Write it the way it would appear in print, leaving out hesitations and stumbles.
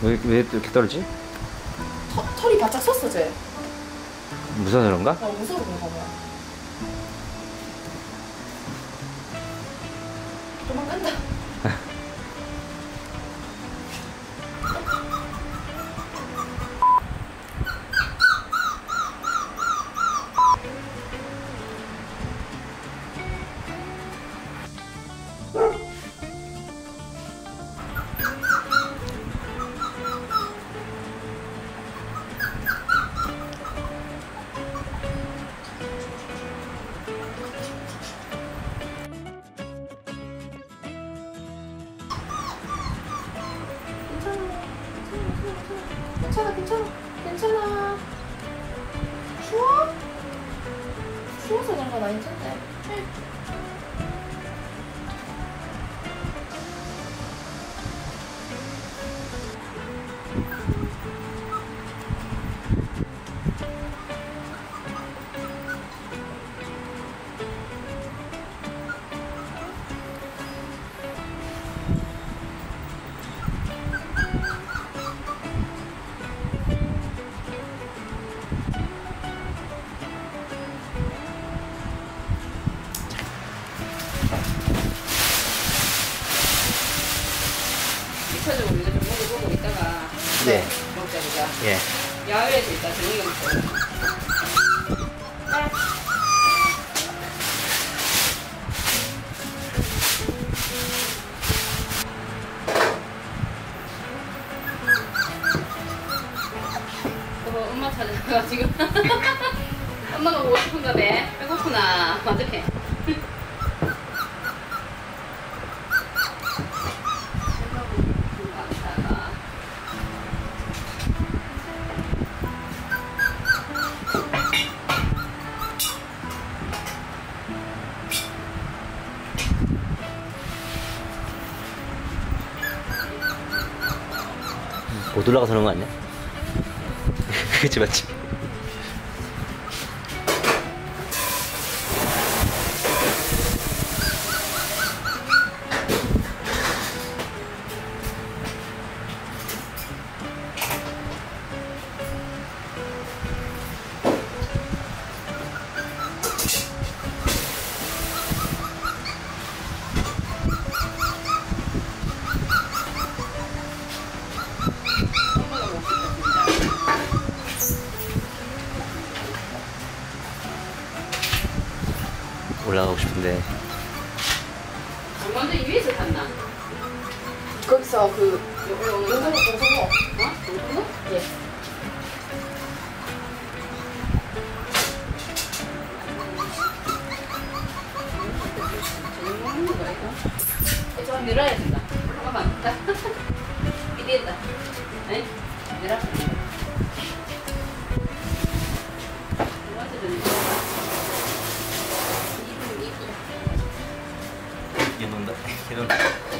왜 이렇게 떨지? 털이 바짝 섰어 쟤. 무서워서 그런가? 무서워 그런가 봐. 도망간다. 괜찮아. 추워? 추워서 그런 건 아닐 텐데. 이차적으로 이거 좀 먹어보고 있다가 네. 먹자 보자. 예. 야외에서 있다 저녁에 먹자. 엄마 찾아가 지금. 엄마가 보고 싶은가 봐. 배고프나. 맞으네. 못 올라가서 그런 거 아니야? 그치 맞지? 올라가고 싶은데. 완전 위에서 탔나? 거기서 그 용서로 공성호. 어? 용서로? 예. 저녁 먹는 거야 이거? 좀 밀어야 된다. 올라가면 안 된다. 이리다. 에이? 밀어. 이게 논다. 이게 논다.